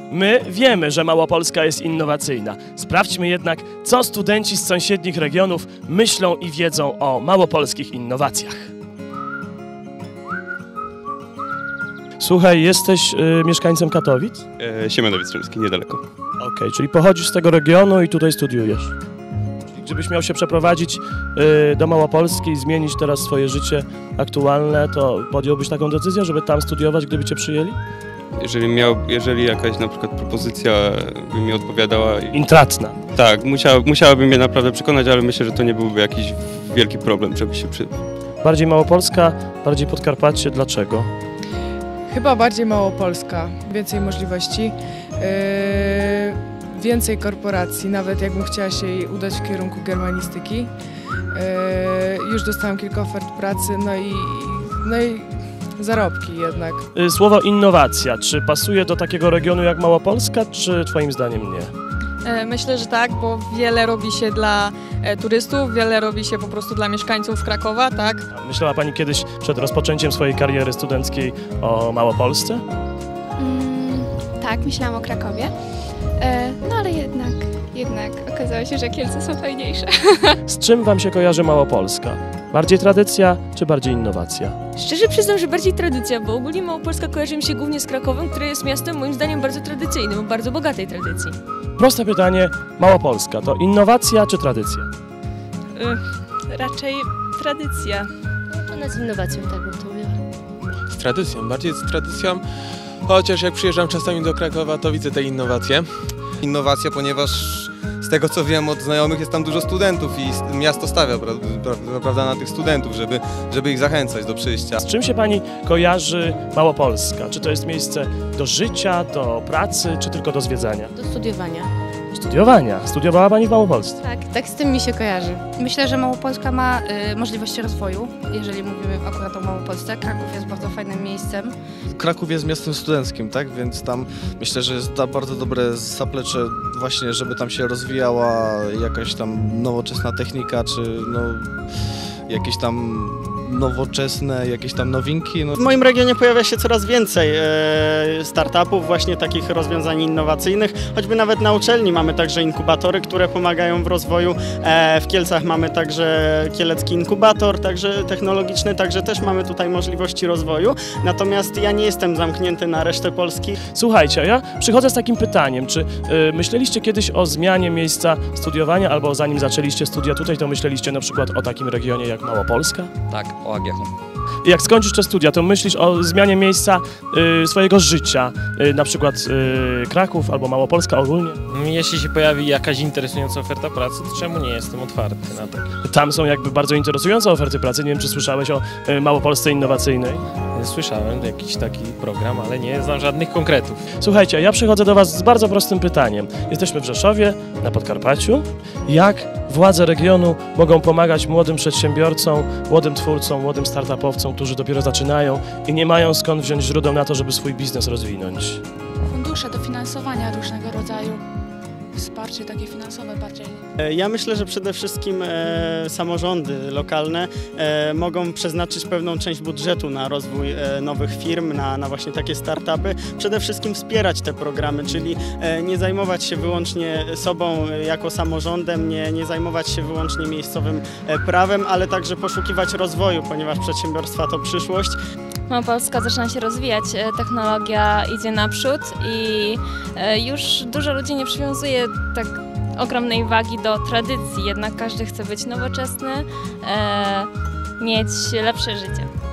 My wiemy, że Małopolska jest innowacyjna. Sprawdźmy jednak, co studenci z sąsiednich regionów myślą i wiedzą o małopolskich innowacjach. Słuchaj, jesteś mieszkańcem Katowic? Siemianowic-Rzymski, niedaleko. Okej, czyli pochodzisz z tego regionu i tutaj studiujesz. Czyli gdybyś miał się przeprowadzić do Małopolski i zmienić teraz swoje życie aktualne, to podjąłbyś taką decyzję, żeby tam studiować, gdyby cię przyjęli? Jeżeli jakaś na przykład propozycja by mi odpowiadała... Intratna. Tak, musiałaby mnie naprawdę przekonać, ale myślę, że to nie byłby jakiś wielki problem, żeby się przyjąć. Bardziej Małopolska, bardziej Podkarpacie. Dlaczego? Chyba bardziej Małopolska. Więcej możliwości, więcej korporacji, nawet jakbym chciała się udać w kierunku germanistyki. Już dostałam kilka ofert pracy, no i zarobki jednak. Słowo innowacja, czy pasuje do takiego regionu jak Małopolska, czy twoim zdaniem nie? Myślę, że tak, bo wiele robi się dla turystów, wiele robi się po prostu dla mieszkańców Krakowa, tak? Myślała Pani kiedyś przed rozpoczęciem swojej kariery studenckiej o Małopolsce? Tak, myślałam o Krakowie, no ale jednak okazało się, że Kielce są fajniejsze. Z czym Wam się kojarzy Małopolska? Bardziej tradycja, czy bardziej innowacja? Szczerze przyznam, że bardziej tradycja, bo ogólnie Małopolska kojarzy mi się głównie z Krakowem, które jest miastem moim zdaniem bardzo tradycyjnym, o bardzo bogatej tradycji. Proste pytanie, Małopolska to innowacja czy tradycja? Raczej tradycja. To nas innowacją, tak bym to mówiła. Z tradycją, bardziej z tradycją, chociaż jak przyjeżdżam czasami do Krakowa, to widzę te innowacje. Innowacja, ponieważ z tego co wiem od znajomych jest tam dużo studentów i miasto stawia prawda, na tych studentów, żeby ich zachęcać do przyjścia. Z czym się Pani kojarzy Małopolska? Czy to jest miejsce do życia, do pracy, czy tylko do zwiedzania? Do studiowania. Studiowania. Studiowała Pani w Małopolsce? Tak z tym mi się kojarzy. Myślę, że Małopolska ma możliwości rozwoju, jeżeli mówimy akurat o Małopolsce. Kraków jest bardzo fajnym miejscem. Kraków jest miastem studenckim, tak? Więc tam myślę, że jest bardzo dobre zaplecze właśnie, żeby tam się rozwijała jakaś tam nowoczesna technika, czy jakieś tam nowoczesne, jakieś tam nowinki. W moim regionie pojawia się coraz więcej startupów, właśnie takich rozwiązań innowacyjnych. Choćby nawet na uczelni mamy także inkubatory, które pomagają w rozwoju. W Kielcach mamy także Kielecki Inkubator, także technologiczny, także też mamy tutaj możliwości rozwoju. Natomiast ja nie jestem zamknięty na resztę Polski. Słuchajcie, ja przychodzę z takim pytaniem, czy myśleliście kiedyś o zmianie miejsca studiowania, albo zanim zaczęliście studia tutaj, to myśleliście na przykład o takim regionie jak Małopolska? Tak, o AGH. I jak skończysz te studia, to myślisz o zmianie miejsca swojego życia, na przykład Kraków albo Małopolska ogólnie? Jeśli się pojawi jakaś interesująca oferta pracy, to czemu nie jestem otwarty na to? Tam są jakby bardzo interesujące oferty pracy. Nie wiem, czy słyszałeś o Małopolsce innowacyjnej? Słyszałem jakiś taki program, ale nie znam żadnych konkretów. Słuchajcie, ja przychodzę do Was z bardzo prostym pytaniem. Jesteśmy w Rzeszowie, na Podkarpaciu. Jak władze regionu mogą pomagać młodym przedsiębiorcom, młodym twórcom, młodym startupowcom, którzy dopiero zaczynają i nie mają skąd wziąć źródeł na to, żeby swój biznes rozwinąć? Fundusze dofinansowania różnego rodzaju, wsparcie takie finansowe bardziej. Ja myślę, że przede wszystkim samorządy lokalne mogą przeznaczyć pewną część budżetu na rozwój nowych firm, na właśnie takie startupy. Przede wszystkim wspierać te programy, czyli nie zajmować się wyłącznie sobą jako samorządem, nie zajmować się wyłącznie miejscowym prawem, ale także poszukiwać rozwoju, ponieważ przedsiębiorstwa to przyszłość. Małopolska zaczyna się rozwijać, technologia idzie naprzód i już dużo ludzi nie przywiązuje tak ogromnej wagi do tradycji, jednak każdy chce być nowoczesny, mieć lepsze życie.